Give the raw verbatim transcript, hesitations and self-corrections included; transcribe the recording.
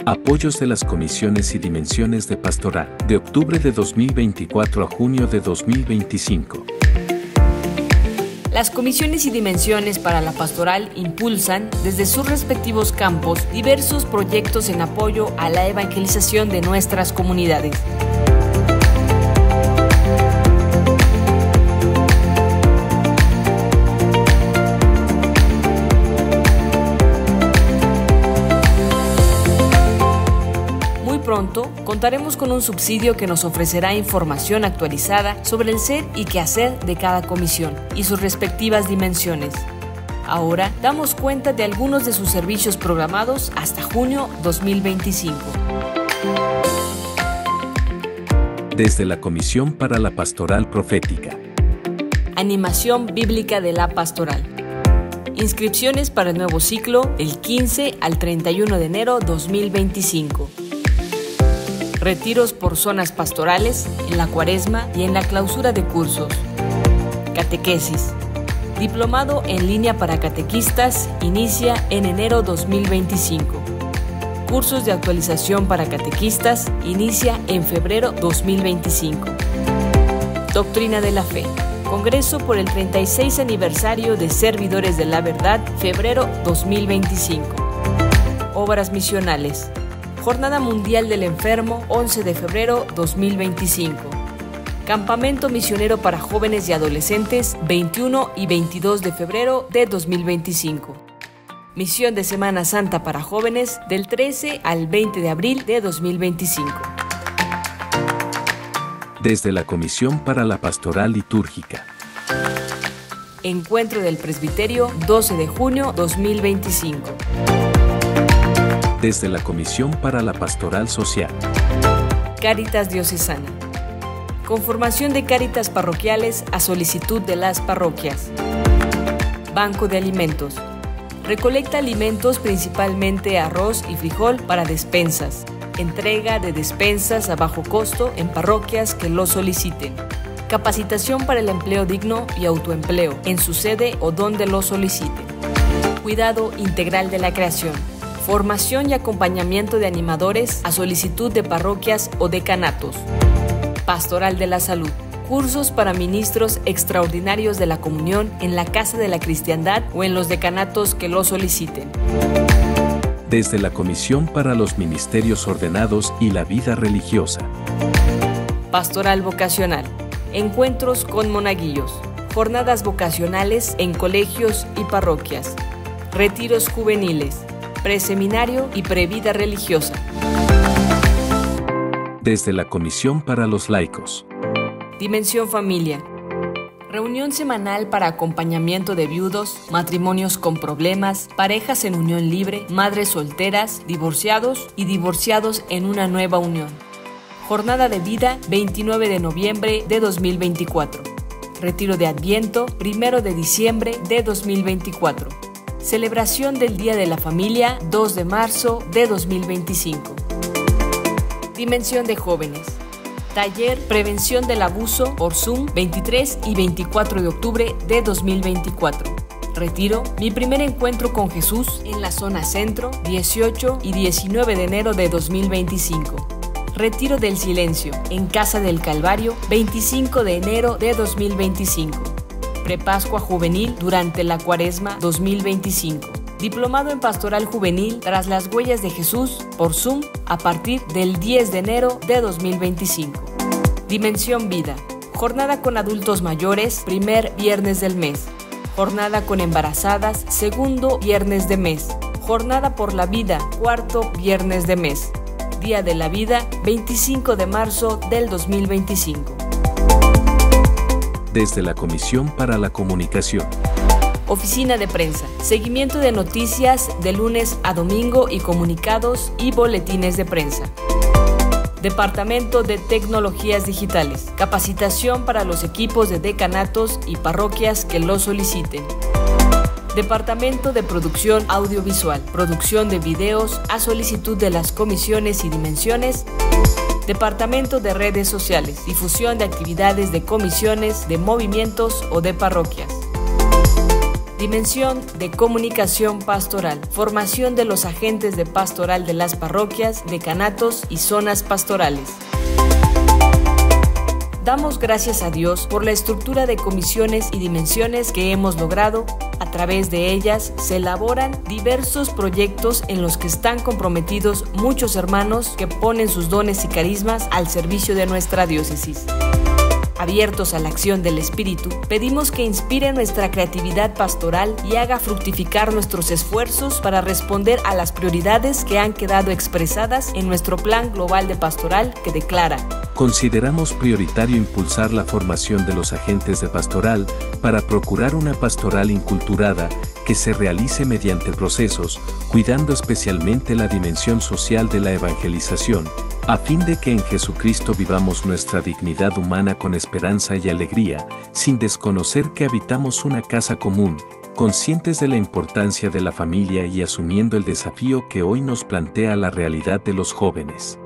Apoyos de las comisiones y dimensiones de pastoral, de octubre de dos mil veinticuatro a junio de dos mil veinticinco. Las comisiones y dimensiones para la pastoral impulsan, desde sus respectivos campos, diversos proyectos en apoyo a la evangelización de nuestras comunidades. Pronto contaremos con un subsidio que nos ofrecerá información actualizada sobre el ser y quehacer de cada comisión y sus respectivas dimensiones. Ahora damos cuenta de algunos de sus servicios programados hasta junio dos mil veinticinco. Desde la Comisión para la Pastoral Profética. Animación bíblica de la pastoral. Inscripciones para el nuevo ciclo del quince al treinta y uno de enero dos mil veinticinco. Retiros por zonas pastorales, en la cuaresma y en la clausura de cursos. Catequesis. Diplomado en línea para catequistas inicia en enero dos mil veinticinco. Cursos de actualización para catequistas inicia en febrero dos mil veinticinco. Doctrina de la Fe. Congreso por el treinta y seis aniversario de Servidores de la Verdad, febrero dos mil veinticinco. Obras misionales. Jornada Mundial del Enfermo, once de febrero dos mil veinticinco. Campamento Misionero para Jóvenes y Adolescentes, veintiuno y veintidós de febrero de dos mil veinticinco. Misión de Semana Santa para Jóvenes, del trece al veinte de abril de dos mil veinticinco. Desde la Comisión para la Pastoral Litúrgica. Encuentro del Presbiterio, doce de junio dos mil veinticinco. Desde la Comisión para la Pastoral Social. Cáritas Diocesana. Conformación de cáritas parroquiales a solicitud de las parroquias. Banco de alimentos. Recolecta alimentos, principalmente arroz y frijol, para despensas. Entrega de despensas a bajo costo en parroquias que lo soliciten. Capacitación para el empleo digno y autoempleo en su sede o donde lo soliciten. Cuidado integral de la creación. Formación y acompañamiento de animadores a solicitud de parroquias o decanatos. Pastoral de la Salud. Cursos para ministros extraordinarios de la comunión en la Casa de la Cristiandad o en los decanatos que lo soliciten. Desde la Comisión para los Ministerios Ordenados y la Vida Religiosa. Pastoral vocacional. Encuentros con monaguillos. Jornadas vocacionales en colegios y parroquias. Retiros juveniles. Preseminario y previda religiosa. Desde la Comisión para los Laicos. Dimensión Familia. Reunión semanal para acompañamiento de viudos, matrimonios con problemas, parejas en unión libre, madres solteras, divorciados y divorciados en una nueva unión. Jornada de vida, veintinueve de noviembre de dos mil veinticuatro. Retiro de Adviento, primero de diciembre de dos mil veinticuatro. Celebración del Día de la Familia, dos de marzo de dos mil veinticinco. Dimensión de Jóvenes. Taller Prevención del Abuso por Zoom, veintitrés y veinticuatro de octubre de dos mil veinticuatro. Retiro Mi primer encuentro con Jesús en la zona centro, dieciocho y diecinueve de enero de dos mil veinticinco. Retiro del Silencio en Casa del Calvario, veinticinco de enero de dos mil veinticinco. Prepascua Juvenil durante la Cuaresma dos mil veinticinco. Diplomado en Pastoral Juvenil tras las huellas de Jesús por Zoom a partir del diez de enero de dos mil veinticinco. Dimensión Vida. Jornada con adultos mayores, primer viernes del mes. Jornada con embarazadas, segundo viernes de mes. Jornada por la Vida, cuarto viernes de mes. Día de la Vida, veinticinco de marzo del dos mil veinticinco. Desde la Comisión para la Comunicación. Oficina de Prensa. Seguimiento de noticias de lunes a domingo y comunicados y boletines de prensa. Departamento de Tecnologías Digitales. Capacitación para los equipos de decanatos y parroquias que lo soliciten. Departamento de Producción Audiovisual. Producción de videos a solicitud de las comisiones y dimensiones. Departamento de Redes Sociales. Difusión de actividades de comisiones, de movimientos o de parroquias. Dimensión de Comunicación Pastoral. Formación de los agentes de pastoral de las parroquias, decanatos y zonas pastorales. Damos gracias a Dios por la estructura de comisiones y dimensiones que hemos logrado. A través de ellas se elaboran diversos proyectos en los que están comprometidos muchos hermanos que ponen sus dones y carismas al servicio de nuestra diócesis. Abiertos a la acción del Espíritu, pedimos que inspire nuestra creatividad pastoral y haga fructificar nuestros esfuerzos para responder a las prioridades que han quedado expresadas en nuestro Plan Global de Pastoral que declara: consideramos prioritario impulsar la formación de los agentes de pastoral para procurar una pastoral inculturada que se realice mediante procesos, cuidando especialmente la dimensión social de la evangelización, a fin de que en Jesucristo vivamos nuestra dignidad humana con esperanza y alegría, sin desconocer que habitamos una casa común, conscientes de la importancia de la familia y asumiendo el desafío que hoy nos plantea la realidad de los jóvenes.